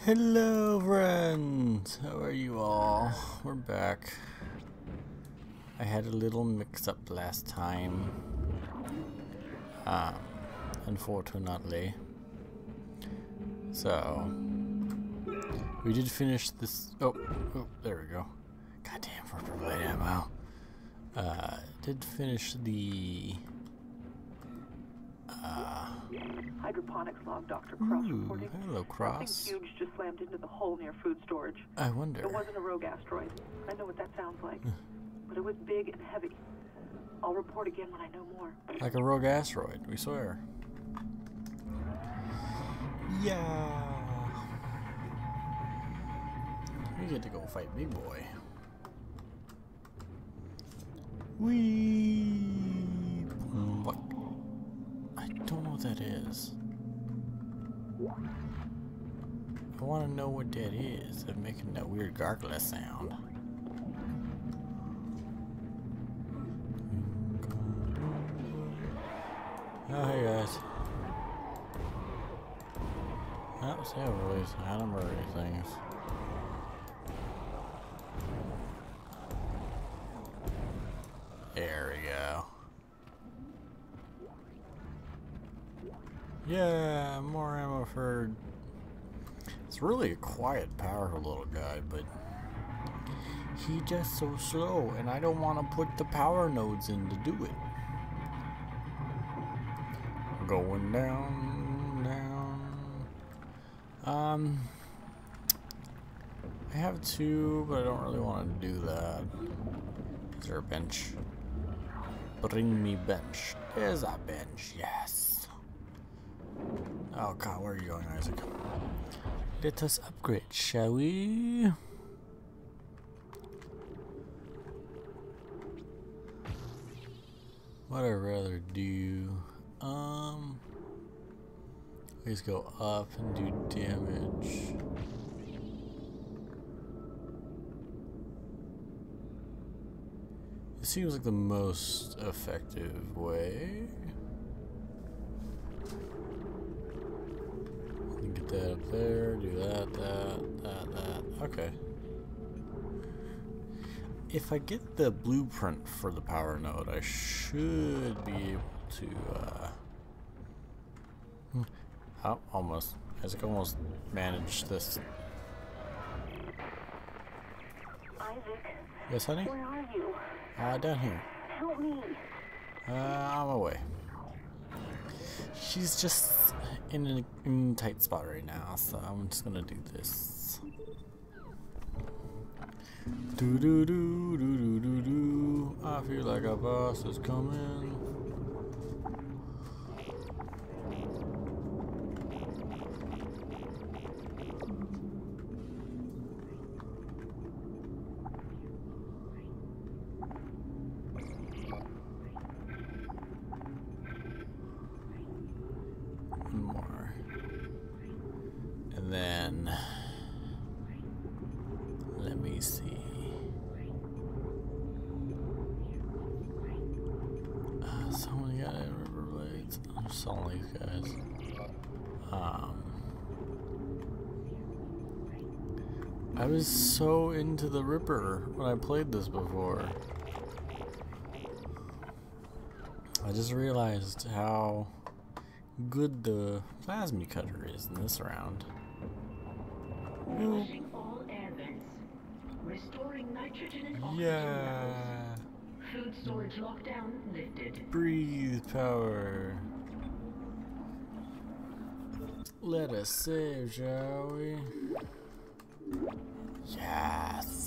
Hello friends, how are you all? We're back. I had a little mix-up last time, unfortunately. So, we did finish this, oh, there we go. Goddamn, rubber blade ammo. Did finish the, Hydroponics log, Dr. Cross reporting. Hello, Cross. Something huge just slammed into the hull near food storage. I wonder. It wasn't a rogue asteroid. I know what that sounds like. But it was big and heavy. I'll report again when I know more. Like a rogue asteroid, we swear. Yeah. We get to go fight Big Boy. Wee. What? I don't know what that is. I want to know what that is. I'm making that weird gargling sound. Oh, hey guys. Oh, see all these animal things. There we go. Yeah, more ammo for... It's really a quiet, powerful little guy, but he's just so slow, and I don't want to put the power nodes in to do it. Going down, down. I have two, but I don't really want to do that. Is there a bench? Bring me bench. There's a bench, yes. Oh god, where are you going, Isaac? Let us upgrade, shall we? What I'd rather do, let's go up and do damage. It seems like the most effective way. Get that up there, do that. Okay. If I get the blueprint for the power node, I should be able to, oh, almost. Isaac almost managed this. Isaac. Yes, honey? Where are you? Down here. Help me. I'm away. She's just in a tight spot right now, so I'm just gonna do this. Do do do do do do do. I feel like a boss is coming. More. And then let me see. Someone got it, rubber blades. I'm selling these guys. I was so into the Ripper when I played this before. I just realized how good the plasma cutter is in this round. Flushing all air vents. Restoring nitrogen and oxygen Yeah. levels. Food storage lockdown lifted. Breathe power. Let us save, shall we? Yes.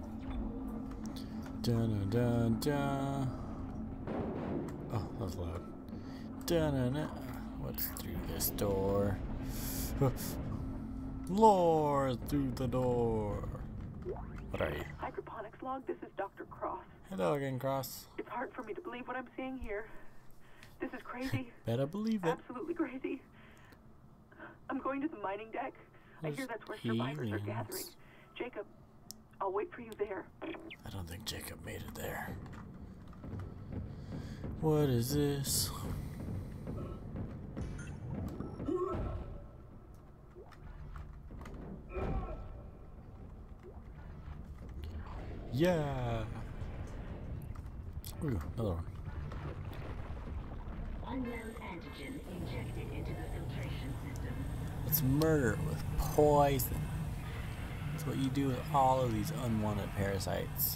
Dun dun dun. Oh, that was loud. Dun dun dun. What's through this door? Lord, through the door. What are you? Hydroponics log, this is Dr. Cross. Hello again, Cross. It's hard for me to believe what I'm seeing here. This is crazy. Better believe it. Absolutely crazy. I'm going to the mining deck. I hear that's where survivors are gathering. Jacob, I'll wait for you there. I don't think Jacob made it there. What is this? Yeah. Ooh, another one. Unknown antigen injected into the filtration system. It's murder with poison. That's what you do with all of these unwanted parasites.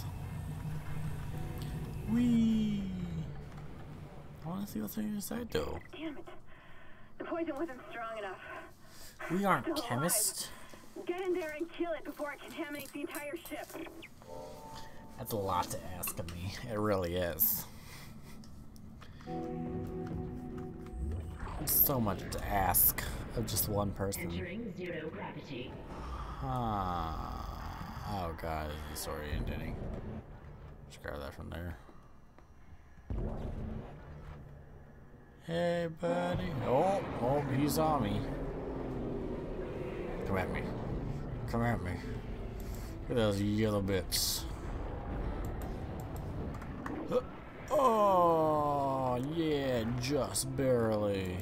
Whee! I want to see what's on your side though. Damn it. The poison wasn't strong enough. We aren't Still chemists. alive. Get in there and kill it before it contaminates the entire ship. That's a lot to ask of me. It really is. It's so much to ask of just one person. Entering zero gravity. Oh god, this is disorienting. Just grab that from there. Hey buddy. Oh, he saw me. Come at me. Come at me. Look at those yellow bits. Oh, yeah, just barely.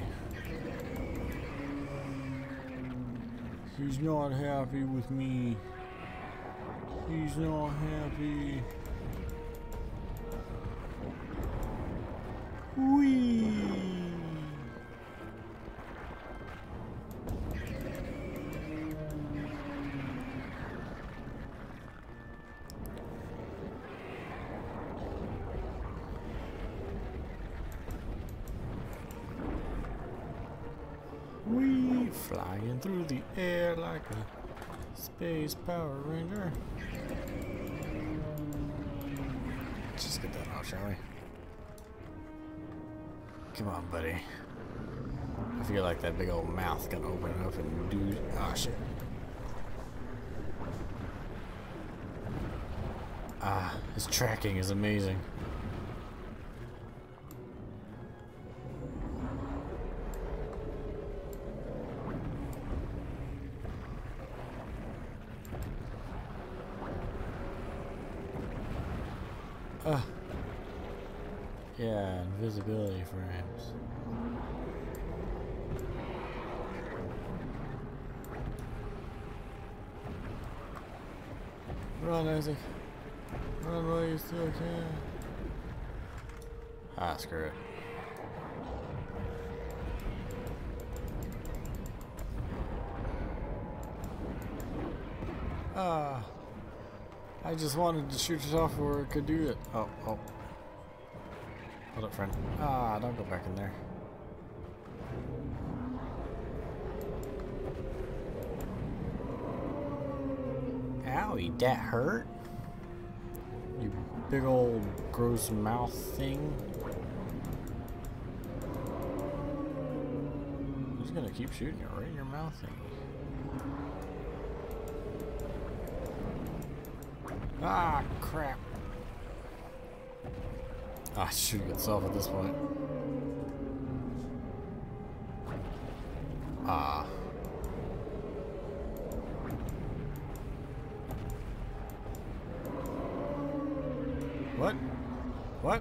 He's not happy with me. He's not happy. Whee! We flying through the air like a space Power Ranger. Just get that off, shall we? Come on, buddy. I feel like that big old mouth can open up and do. Oh shit. His tracking is amazing. Yeah, invisibility frames. Run, Isaac. Run while you still can. Ah, screw it. I just wanted to shoot it off where it could do it. Oh. Hold up, friend. Don't go back in there. Owie, that hurt? You big old gross mouth thing. I'm just gonna keep shooting it right in your mouth thing. Ah, crap. It's shooting itself at this point. What? What?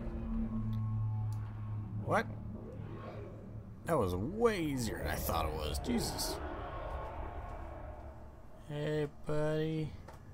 What? That was way easier than I thought it was. Jesus. Hey, buddy.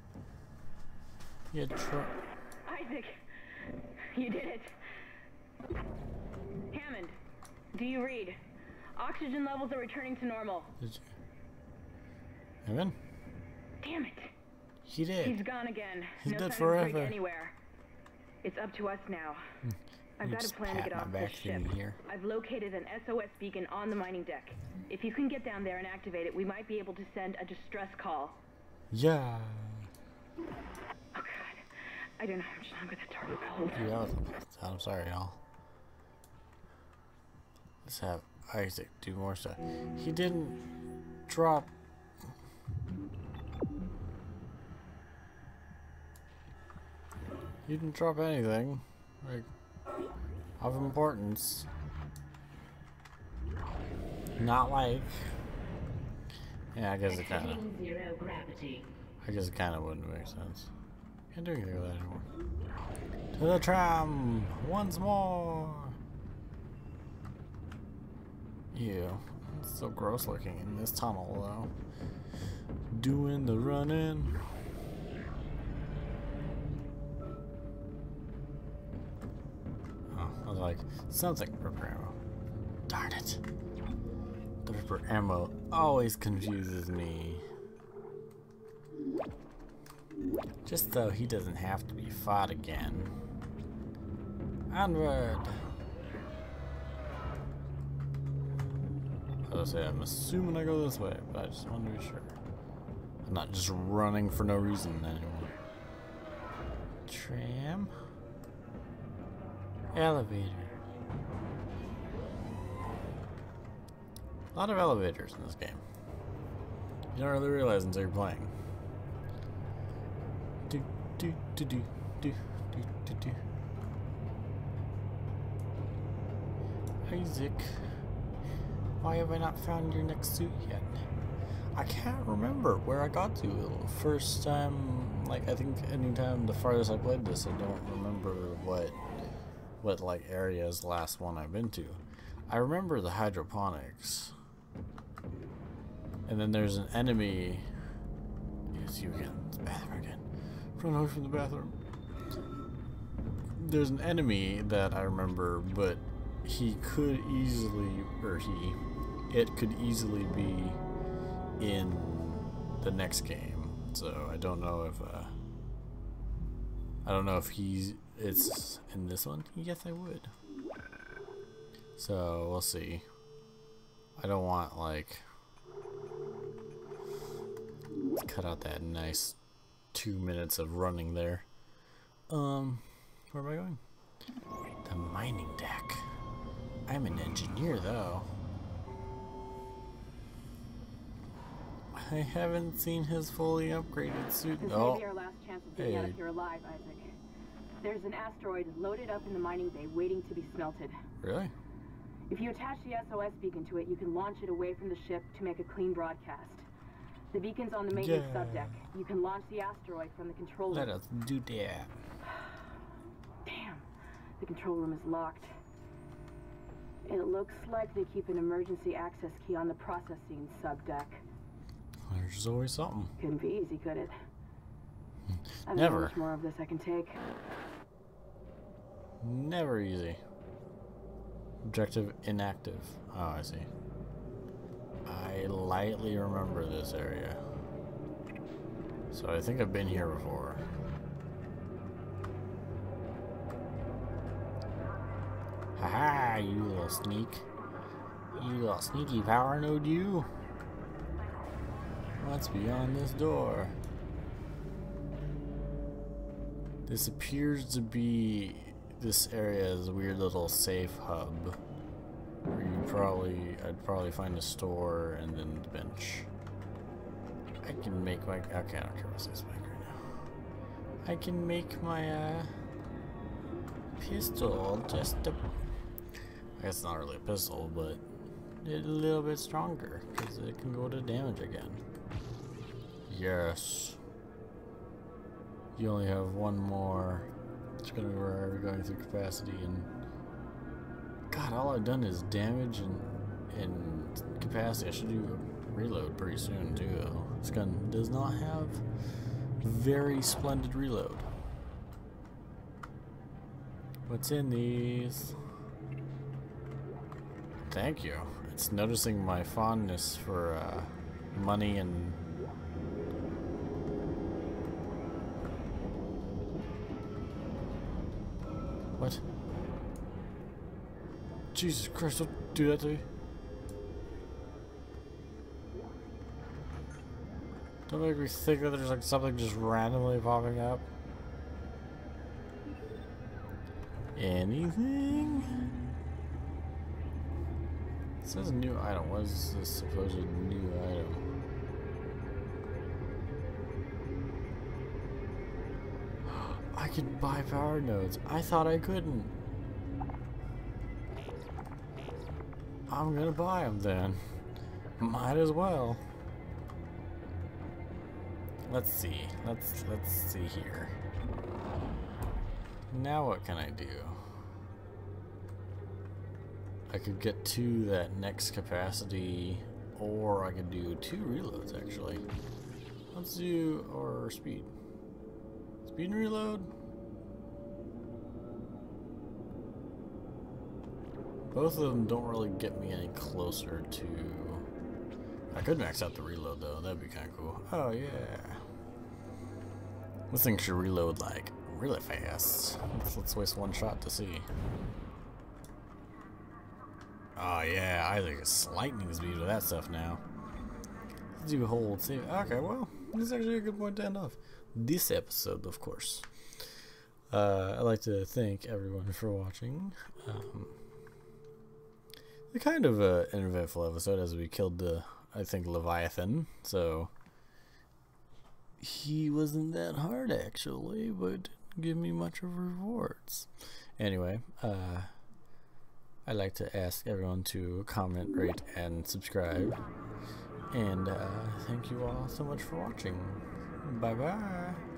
You Isaac, you did it. Hammond, do you read? Oxygen levels are returning to normal. Did you? Hammond? Damn it. He did. He's gone again. He's no dead sign forever. of Greg anywhere. It's up to us now. I've got a plan to get off this ship. Here. I've located an SOS beacon on the mining deck. If you can get down there and activate it, we might be able to send a distress call. Yeah. Oh god. I don't know how much longer that door will hold. Yeah, I'm sorry, y'all. Let's have Isaac do more stuff. He didn't drop. He didn't drop anything, like, of importance. Not like. Yeah, I guess it kind of. Zero gravity. I guess it kind of wouldn't make sense. Can't do anything with that anymore. To the tram once more. Ew, it's so gross looking in this tunnel though. Doing the running. like something. Ripper ammo. Darn it. The Ripper ammo always confuses me. Just so he doesn't have to be fought again. Onward! I was gonna say, I'm assuming I go this way, but I just want to be sure. I'm not just running for no reason anymore. Tram. Elevator. A lot of elevators in this game. You don't really realize until you're playing. Do do do do do do do do. Isaac, why have I not found your next suit yet? I can't remember where I got to the first time. Like, I think anytime the farthest I played this, I don't remember what like area is the last one I've been to. I remember the hydroponics, and then there's an enemy. Yes, you again. It's the bathroom again. Run away from the bathroom. There's an enemy that I remember, but he could easily, it could easily be in the next game. So I don't know if it's in this one. Yes, I would. So we'll see. I don't want like, let's cut out that nice 2 minutes of running there. Where am I going? The mining deck. I'm an engineer though. I haven't seen his fully upgraded suit. This may be our last chance of getting out of here alive, Isaac. There's an asteroid loaded up in the mining bay waiting to be smelted. Really? If you attach the SOS beacon to it, you can launch it away from the ship to make a clean broadcast. The beacon's on the maintenance subdeck. You can launch the asteroid from the control room. Let us do that. Damn, the control room is locked. It looks like they keep an emergency access key on the processing subdeck. There's always something. Couldn't be easy, could it? I don't know Never. how much more of this I can take. Never easy. Objective inactive. Oh, I see. I lightly remember this area. So I think I've been here before. Haha, you little sneak. You little sneaky power node, you. What's beyond this door? This appears to be this area's weird little safe hub, where I'd probably find a store and then the bench. I can make my, okay, I don't care what's this back right now. I can make my pistol just a, I guess it's not really a pistol, but a little bit stronger because it can go to damage again. Yes. You only have one more. It's gonna be where we're going through capacity, and God, all I've done is damage and capacity. I should do a reload pretty soon too, though. This gun does not have very splendid reload. What's in these? Thank you. It's noticing my fondness for money and what? Jesus Christ, don't do that to me. Don't make me think that there's like something just randomly popping up. Anything? It says new item. What is this supposed new item? I could buy power nodes. I thought I couldn't. I'm gonna buy them then. Might as well. Let's see. Let's see here. Now what can I do? I could get to that next capacity, or I could do 2 reloads actually. Let's do, or speed. Speed and reload. Both of them don't really get me any closer to... I could max out the reload though, that'd be kind of cool. Oh yeah. This thing should reload like really fast. Let's waste one shot to see. Oh yeah, I think it's lightning speed with that stuff now. Let's do hold save. Okay, well, this is actually a good point to end off this episode, of course. I'd like to thank everyone for watching. The kind of an eventful episode as we killed the, I think, Leviathan. So he wasn't that hard actually, but didn't give me much of rewards. Anyway, I'd like to ask everyone to comment, rate, and subscribe. And thank you all so much for watching. Bye bye.